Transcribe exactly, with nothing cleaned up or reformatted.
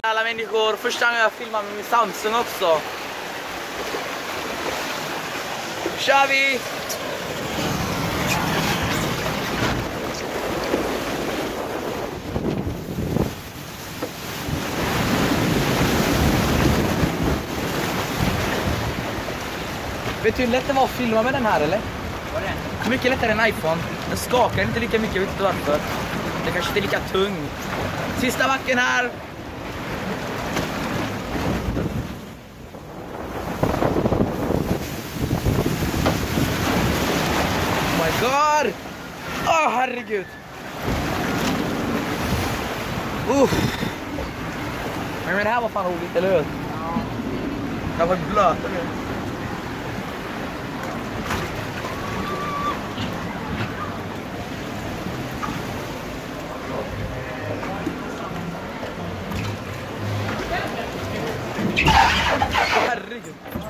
Alla människor, första gången jag filmar med min Samsung också. Kör vi! Vet du hur lätt det var att filma med den här, eller? Vad är det? Mycket lättare än iPhone. Den skakar inte lika mycket, jag vet inte varför. Den kanske inte är lika tung. Sista backen här. Oh my god! Åh, oh, herregud. Uff. Men det här var fan roligt, eller hur? Ja. Jag var blöt nu.